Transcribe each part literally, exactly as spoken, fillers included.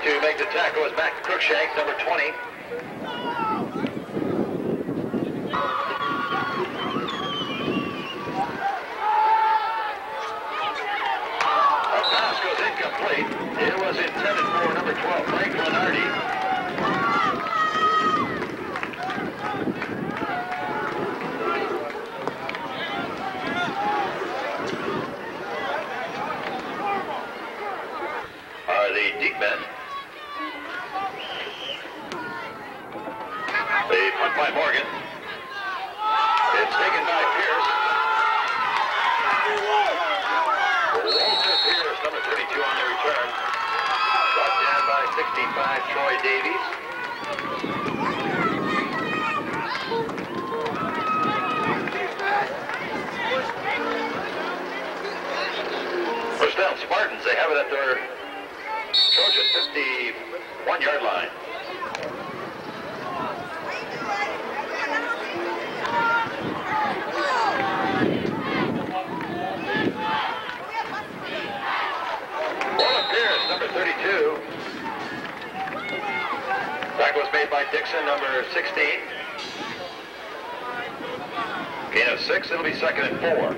To make the tackle is Matt Cruikshank, number twenty. A pass goes incomplete. It was intended for number twelve, Frank Lenardi. Are the deep men. The punt by Morgan. It's taken by Pierce. Walter Pierce, number thirty-two on the return. Brought down by sixty-five, Troy Davies. First down, Spartans. They have it at their Trojan fifty-one yard line. Walter Pierce, number thirty-two. Tackle was made by Dixon, number sixteen. Gain of six, it'll be second and four.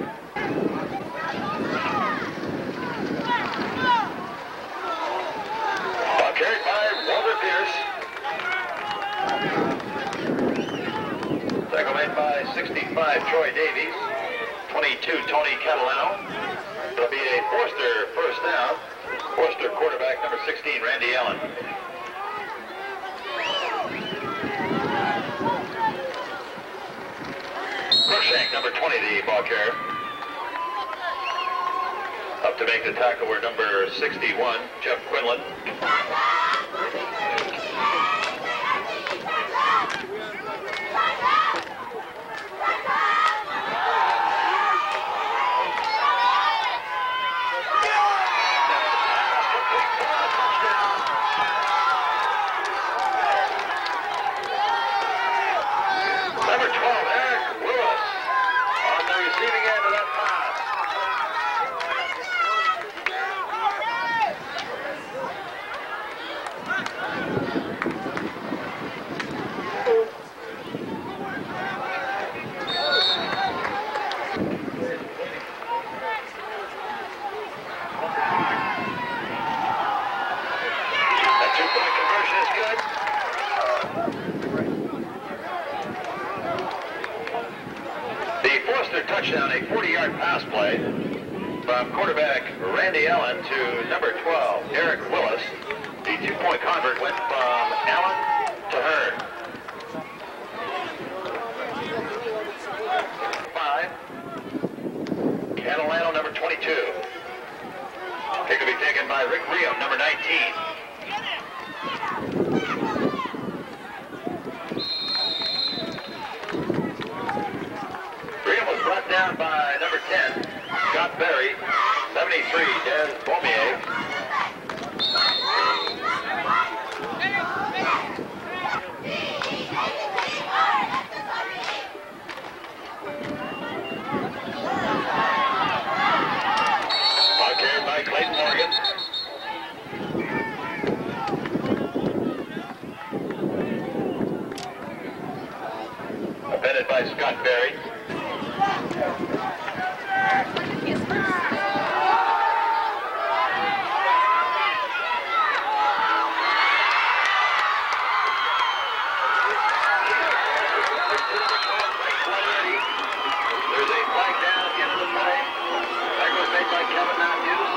Ball carried by Walter Pierce. Tackle made by sixty-five, Troy Davies. twenty-two, Tony Catalano. It'll be a Forster first down. Forster quarterback, number sixteen, Randy Allen. Cruikshank, number twenty, the ball carrier. Up to make the tackle were number sixty-one, Jeff Quinlan. Number twelve, Eric Willis, on the receiving end of that pass. That two-point conversion is good. The Forster touchdown, a forty yard pass play from quarterback Randy Allen to number twelve, Eric Willis. The two-point convert went from Allen to Hearn. Five. Catalano, number twenty-two. Kick will be taken by Rick Rio, number nineteen. Rio was brought down by number ten, Scott Berry. seventy-three, Des Beaumier. Ball carried by Clayton Morgan. Appended by Scott Berry. There's a flag down at the end of the play. That was made by Kevin Matthews.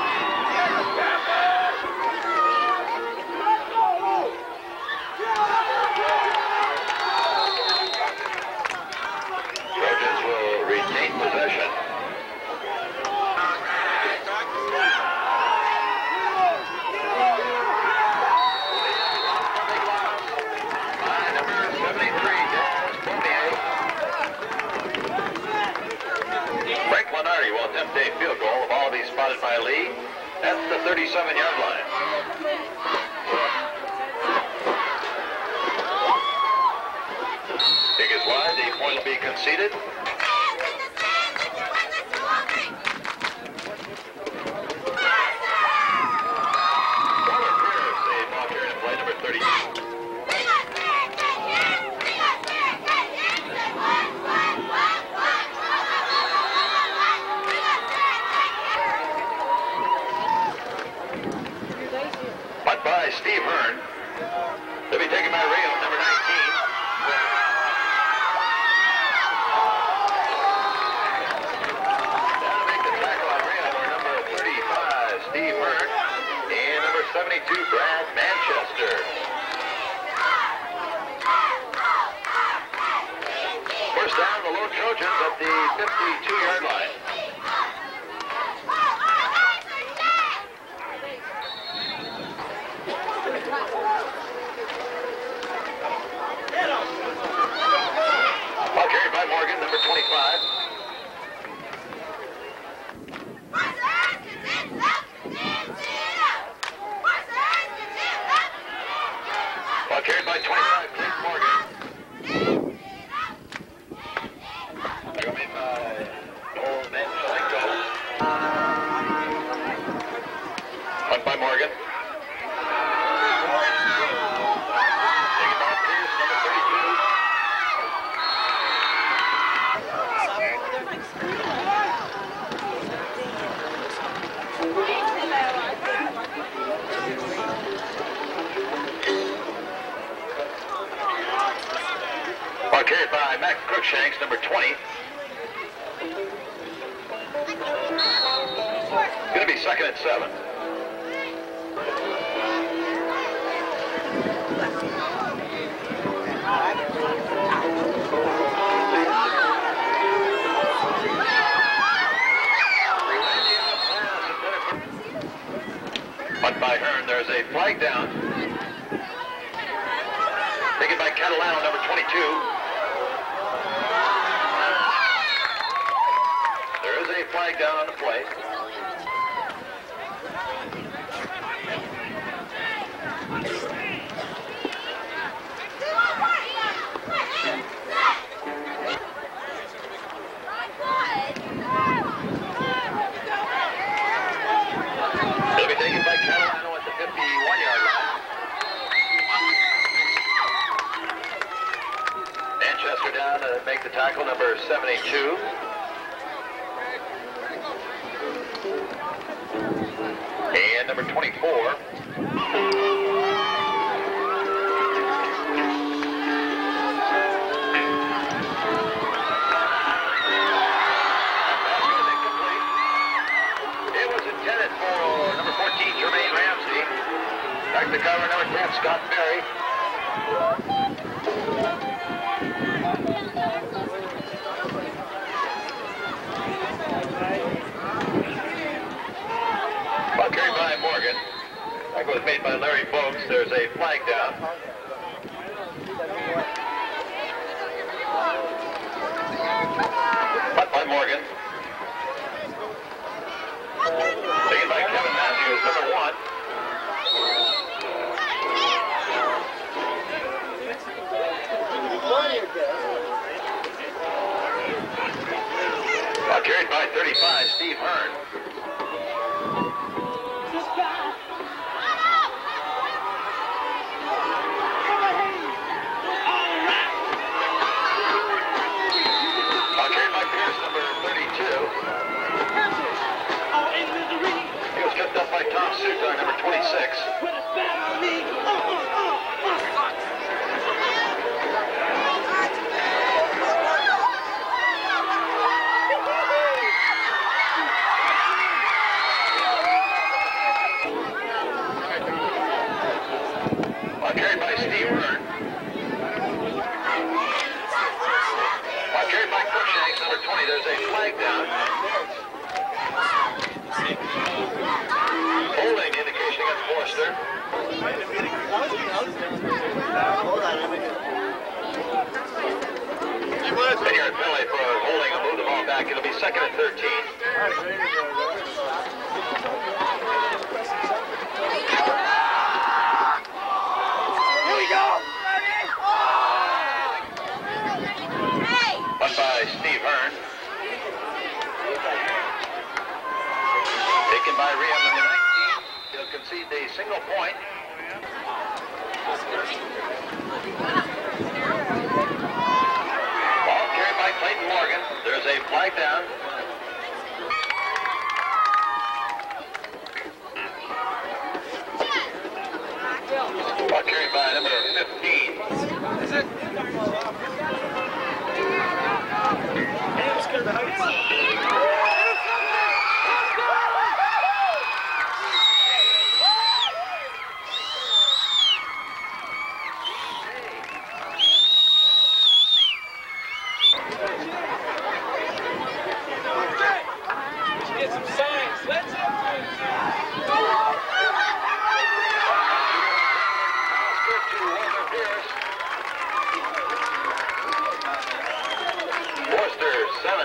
Trojans will retain possession. By number seventy-three, Des Beaumier. Frank Lenardi will attempt a field goal. The ball will be spotted by Lee at the thirty-seven yard line. Kick is wide. The point will be conceded. Walter Pierce, the ball carrier, Steve Hearn. They'll be taken by Rio, number nineteen. Down to make the tackle on Rio are number thirty-five, Steve Hearn, and number seventy-two, Brad Manchester. First down, the Lone Trojans at the fifty-two-yard line. Ball carried by Morgan, number twenty-five. Ball carried by twenty-five, Clint Morgan. Tackle made by Noel Manchelenko. Punt by Morgan. Taken by Pierce, number thirty-two. Ball carried by Mac Crookshanks, number twenty. Going to be second and seven. Punt by Hearn. There's a flag down. Taken by Catalano, number twenty-two. There is a flag down on the play. They'll be taken by Catalano at the fifty-one-yard line. Manchester down to make the tackle, number seventy-two. And number twenty-four. It was intended for number fourteen, Jermaine Ramsey. Back to cover, number ten, Scott Berry. Ball carried by Morgan. That was made by Larry Bogues. There's a flag down. Punt by Morgan. Taken by Kevin Matthews, number one. Ball carried by thirty-five, Steve Hearn. Ball carried by Pierce, number thirty-two. He was picked up by Tom Sutar, number twenty-six. Ball carried by Steve Hearn. Ball carried by Crookshanks, number twenty. There's a flag down. Holding indication against Forster. And you're at penalty for holding and move the ball back. It'll be second and thirteen. Here we go. Punt by Steve Hearn. Taken by Rio, number nineteen. He'll concede the single point. Ball carried by Clayton Morgan. There's a flag down.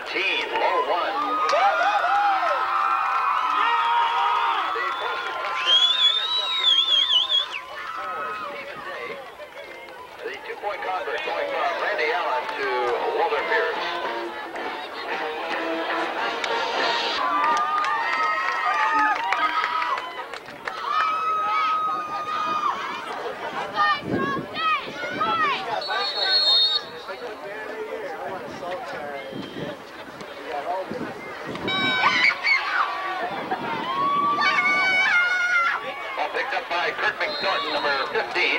seventeen, low one. The Forster touchdown, interception returned by Stephen Day. The two-point convert going from Randy Allen to Walter Pierce. Ball picked up by Kurt McNorton, number fifteen.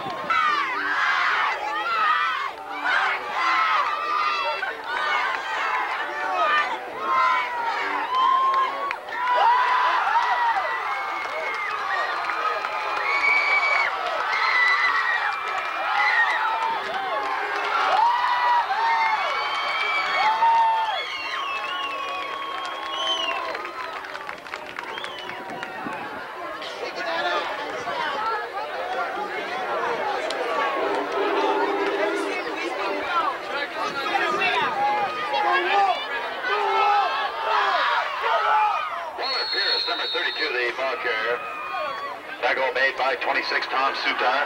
Tackle made by twenty-six, Tom Sutan.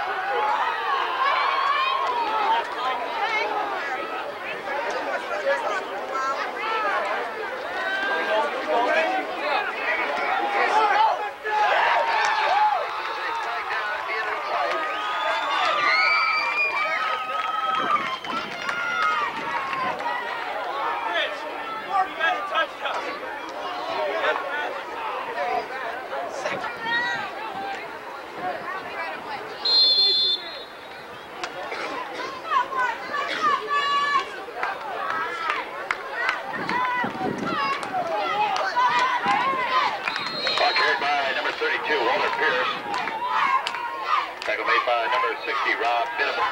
Walter Pierce. Tackle made by number sixty, Rob Binneman.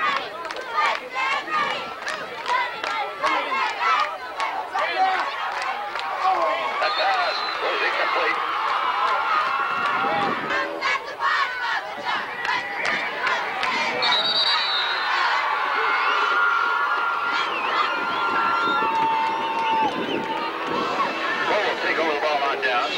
That pass was incomplete. Cole will take over the ball on down.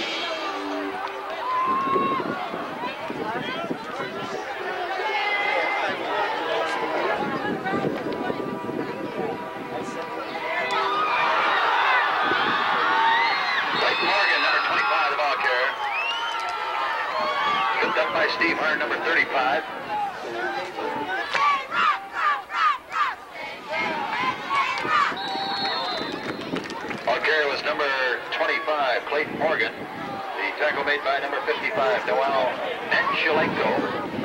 Up by Steve Hearn, number thirty-five. Ball carrier was number twenty-five, Clayton Morgan. The tackle made by number fifty-five, Noel Menchelenko.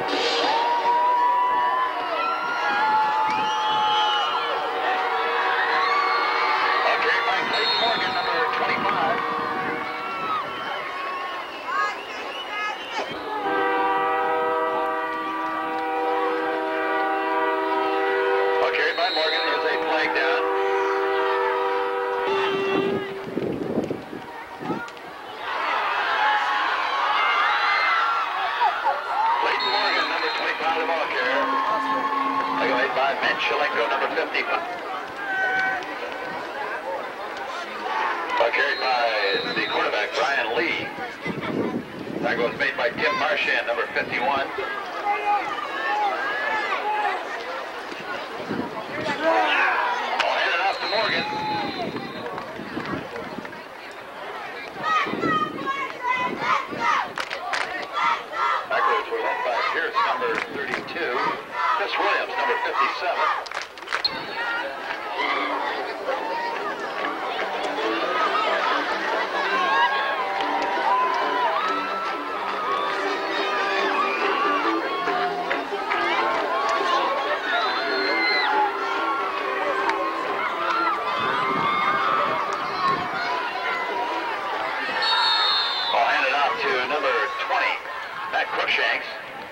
Ball carried by Clayton Morgan, number twenty-five. Morgan is a flag down. Clayton Morgan, number twenty-five, the ball carrier. Flag made by Menchelenko, number fifty-five. Ball carried by the quarterback, Brian Lee. Tackle was made by Tim Marchand, number fifty-one. Ball handed off to Morgan. Backwards were led by Pierce, number thirty-two. Chris Williams, number fifty-seven. Crookshanks.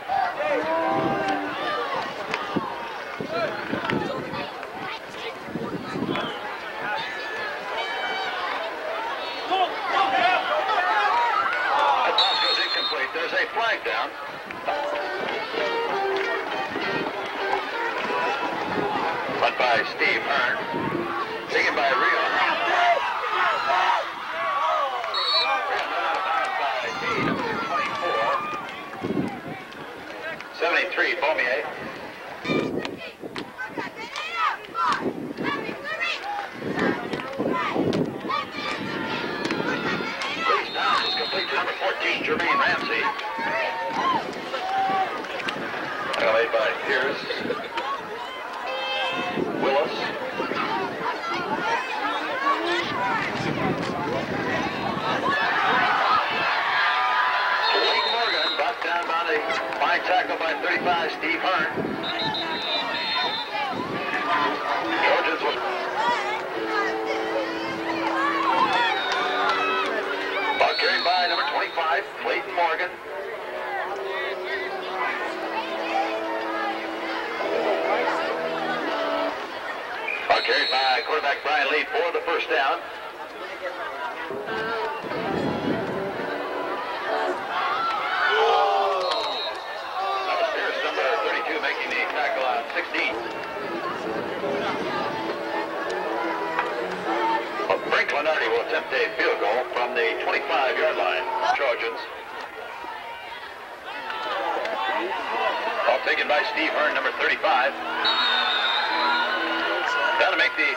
That pass goes incomplete. There's a flag down. Run by Steve Hearn. Taken by Rio. seventy-three, Beaumier. Lee's pass is complete to number fourteen, Jermaine Ramsey. Made by Pierce. Willis. Blake Morgan brought down by the fine tackle by thirty-five, Steve Hearn. Trojans was ball carried by number twenty-five, Clayton Morgan. Ball carried by quarterback Brian Lee for the first down. That was Pierce, number thirty-two, making the tackle on sixteen. Well, Frank Lenardi will attempt a field goal from the twenty-five-yard line. Trojans. Ball taken by Steve Hearn, number thirty-five. Got to make the...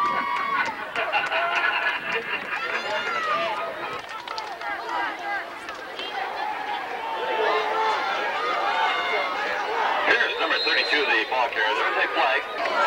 Here's number thirty-two, the ball carrier. There's a flag.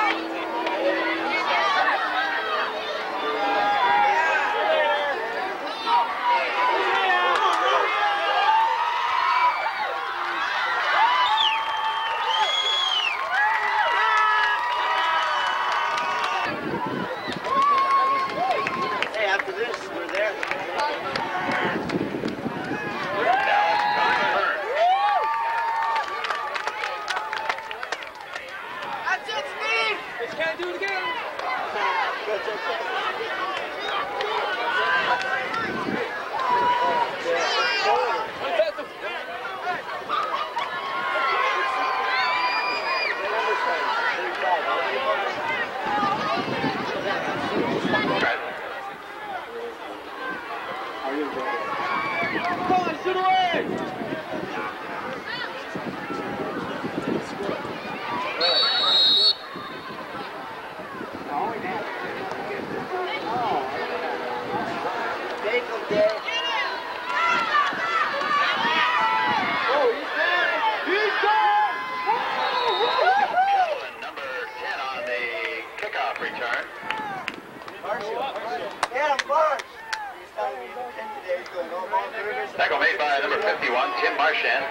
Tackle made by number fifty-one, Tim Marchand.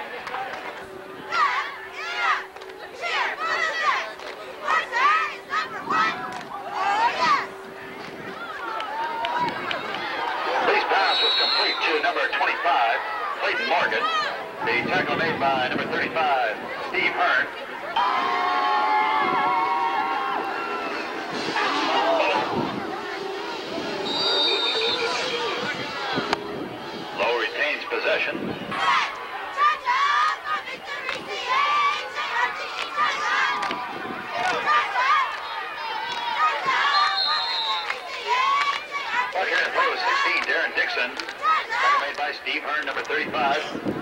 Lee's pass was complete to number twenty-five, Clayton Morgan. The tackle made by number thirty-five, Steve Hearn. Possession. Bucket and throw sixteen, Darren Dixon. Tackle made by Steve Hearn, number thirty-five.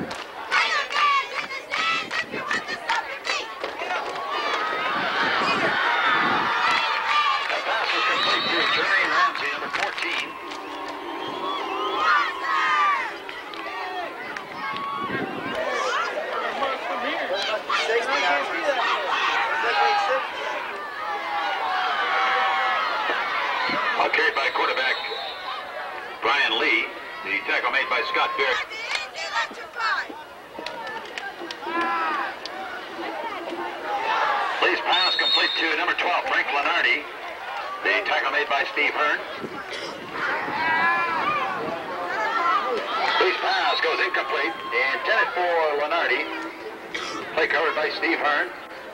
That pass was complete to Jermaine Ramsey, number fourteen. Ball carried by quarterback Brian Lee. The tackle made by Scott Beard. Lee's pass complete to number twelve, Frank Lenardi. The tackle made by Steve Hearn. Lee's pass goes incomplete. Intended for Lenardi. Play covered by Steve Hearn.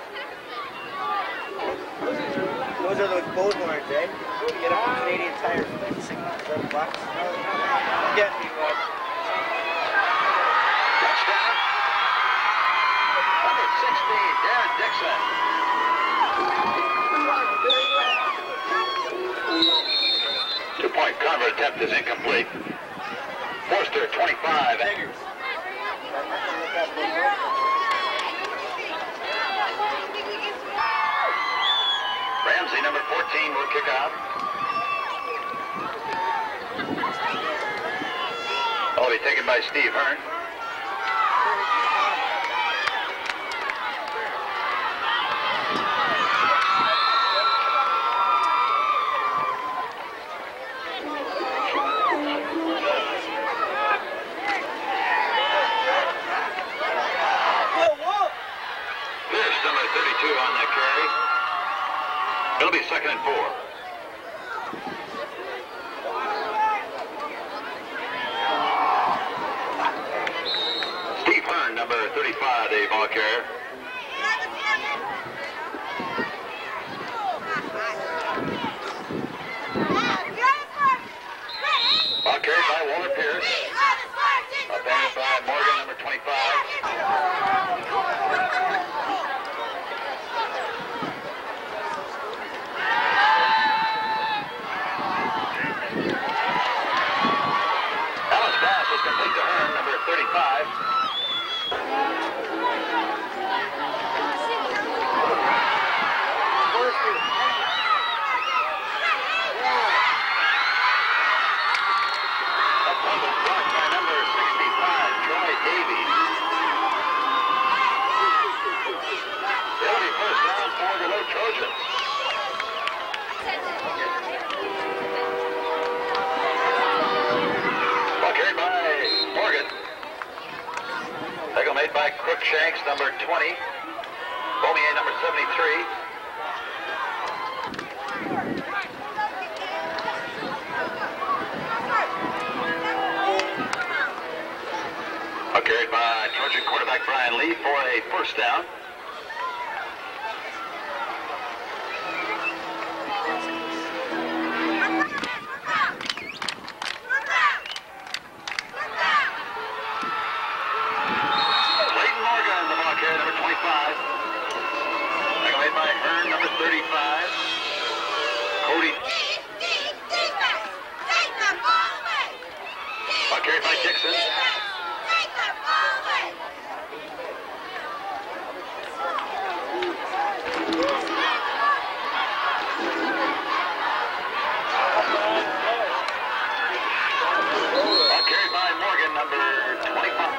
Those are those boat horns, eh? You get them from Canadian Tire for like six, seven bucks. Get me one. Touchdown. Number sixteen, Darren Dixon. Two-point convert attempt is incomplete. Forster, twenty-five. kick out. Oh, be taken by Steve Hearn. thirty-two on that carry. It'll be second and four. Steve Hearn, number thirty-five, the ball carrier. Ball carried by Walter Pierce. Abandoned by Morgan, number twenty-five. Complete to Hearn, number thirty-five. A fumble blocked by number sixty-five, Troy Davies. It'll be first down for the Low Trojans. Ball carried by Morgan. Tackle made by Crookshanks, number twenty. Beaumier, number seventy-three. Ball carried by Trojan quarterback Brian Lee for a first down. Number twenty-five. Tackle made by Hearn, number thirty-five. Cody. Ball carried by Dixon. Ball carried by Morgan, number twenty-five.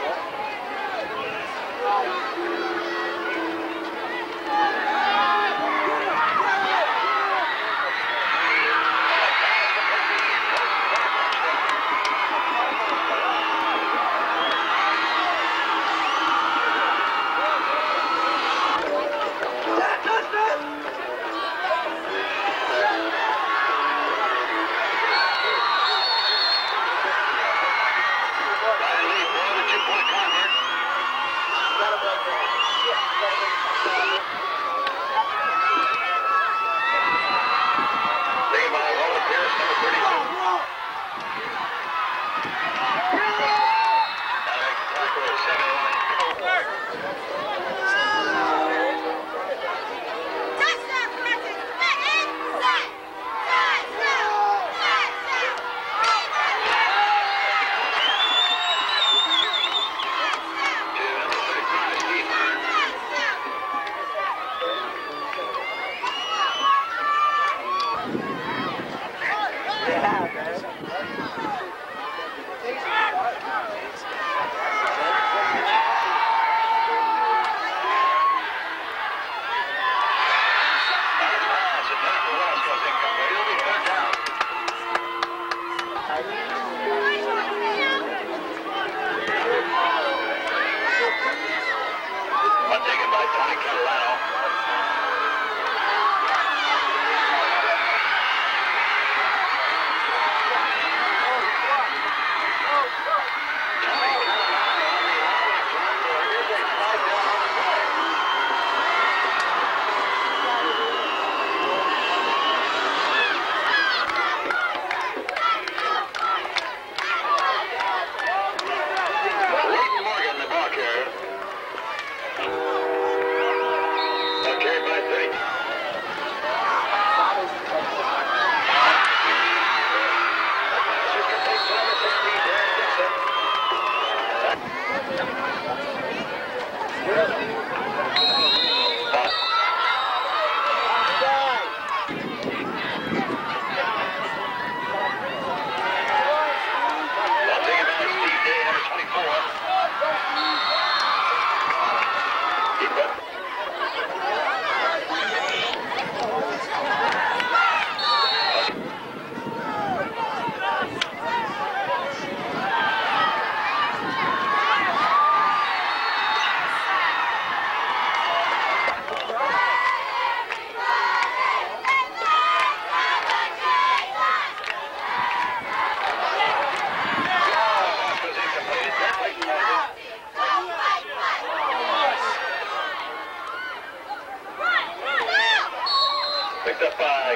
picked up by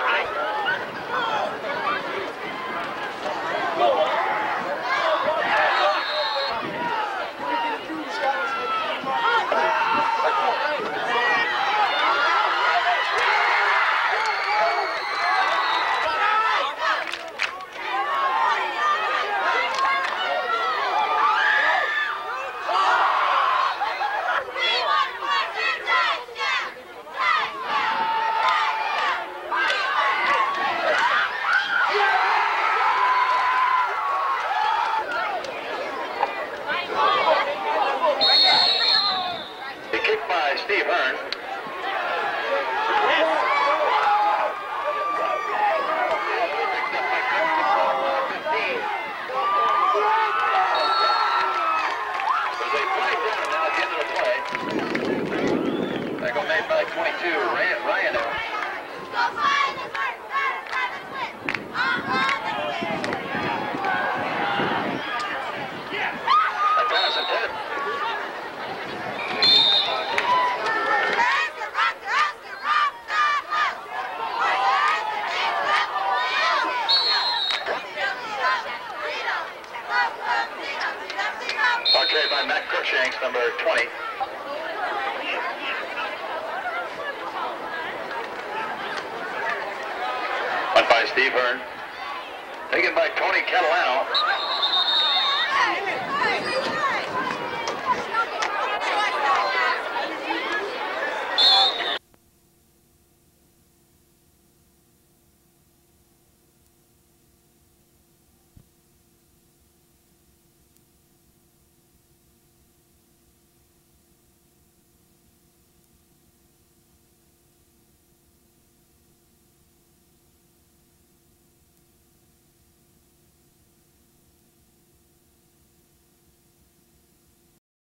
Steve Hearn. There's a flag down now at the end of the play. Tackle made by twenty-two, Ryan. Ryan. That pass intended. Carried by Matt Cruikshanks, number twenty. Went by Steve Hearn. Taken by Tony Catalano.